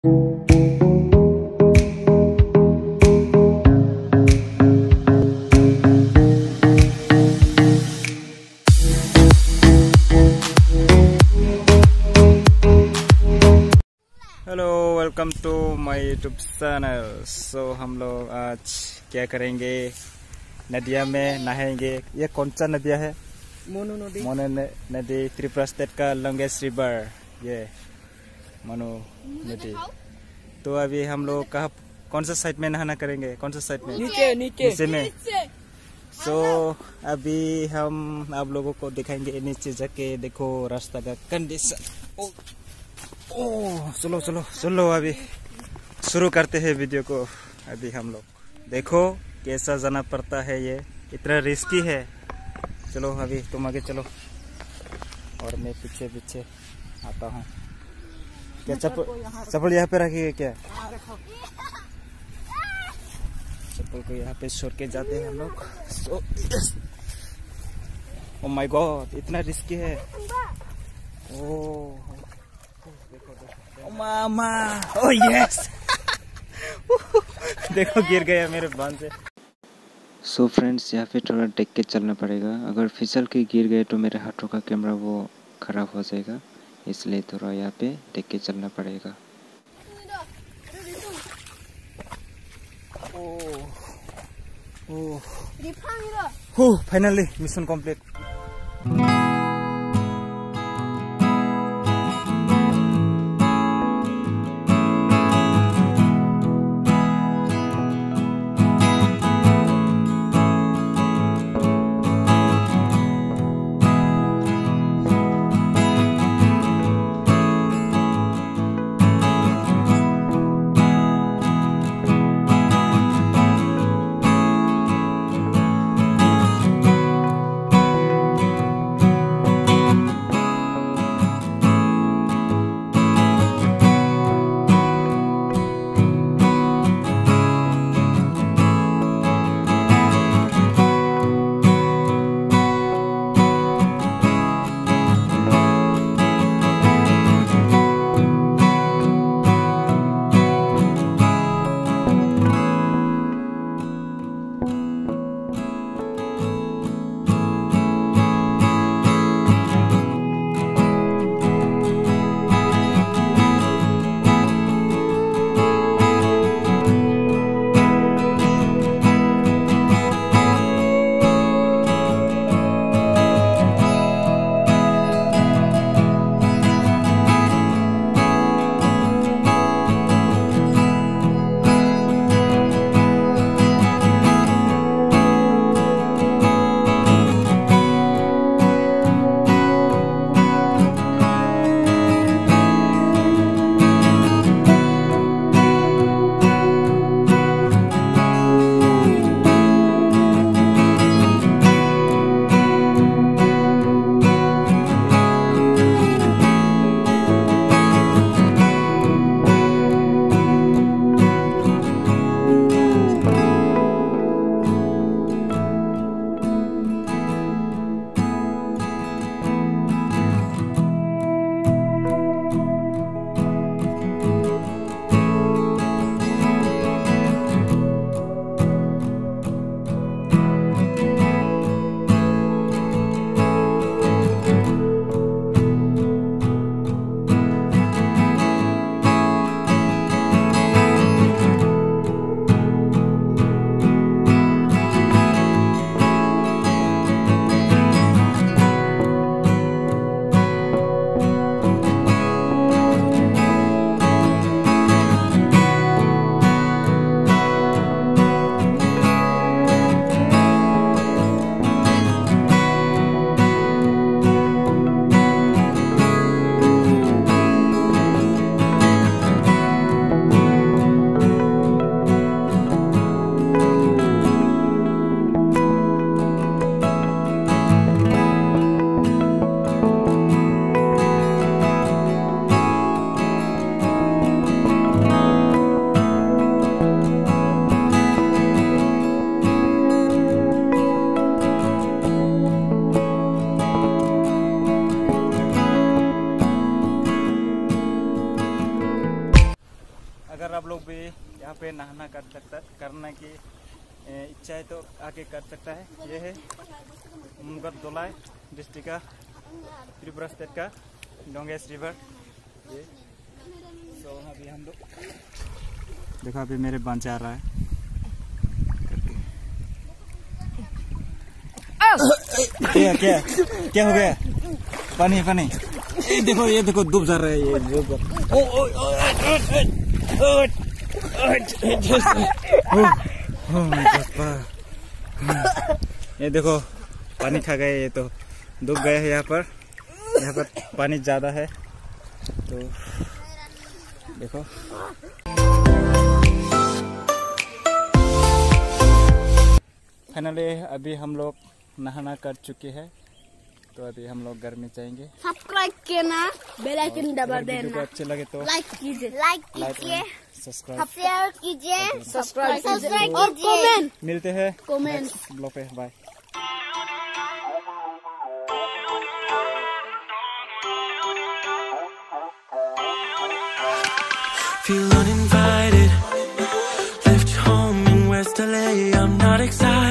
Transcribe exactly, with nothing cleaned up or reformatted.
Hello, welcome to my YouTube channel. So हम लोग आज क्या करेंगे, नदिया में नहाएंगे। ये कौन सा नदिया है? मोनू नदी। मोनू नदी त्रिपुरा स्टेट का लॉन्गेस्ट रिवर, ये मोनू नदी। तो अभी हम लोग कहाँ, कौन सा साइड में नहाना करेंगे? कौन सा साइड में? नीचे नीचे नीचे में। सो so, अभी हम आप लोगों को दिखाएंगे नीचे जाके। देखो रास्ता का कंडीशन। ओह चलो चलो चलो, अभी शुरू करते हैं वीडियो को। अभी हम लोग देखो कैसा जाना पड़ता है, ये इतना रिस्की है। चलो अभी तुम आगे चलो और मैं पीछे पीछे आता हूँ। क्या चप्पल चप्पल यहाँ पे रखिए क्या? चप्पल को यहाँ पे छोड़ के जाते हैं हम लोग। सो ओ माय गॉड, इतना रिस्की है। ओह मामा, ओह यस। देखो गिर गया मेरे बांध से। सो फ्रेंड्स, यहाँ पे थोड़ा देख के चलना पड़ेगा। अगर फिसल के गिर गए तो मेरे हाथों का कैमरा वो खराब हो जाएगा, इसलिए थोड़ा यहाँ पे देख के चलना पड़ेगा। Oh oh, finally mission complete. अगर आप लोग भी यहाँ पे नहाना कर सकता करने की इच्छा है तो आके कर सकता है। ये है मुगदोलाई डिस्ट्रिक्ट का त्रिपुरा स्टेट का डोंगेस रिवर। ये तो अभी हम लोग देखो अभी मेरे बंच आ रहा है क्या क्या क्या हो गया? पानी पानी ये देखो ये देखो डूब जा रहा है ये डूब ओ ओ ये देखो पानी खा गए ये तो डूब गए हैं। यहाँ पर यहाँ पर पानी ज़्यादा है तो देखो। फाइनली अभी हम लोग नहाना कर चुके हैं तो अभी हम लोग घर में जाएंगे। सब्सक्राइब करना, बेल आइकन दबा देना। वीडियो को अच्छे लगे तो लाइक कीजिए, लाइक कीजिए, सब्सक्राइब शेयर कीजिए, सब्सक्राइब कीजिए और कमेंट। मिलते हैं कमेंट नेक्स्ट ब्लॉग पे। Bye. Feel uninvited, left home in West L A. I'm not excited.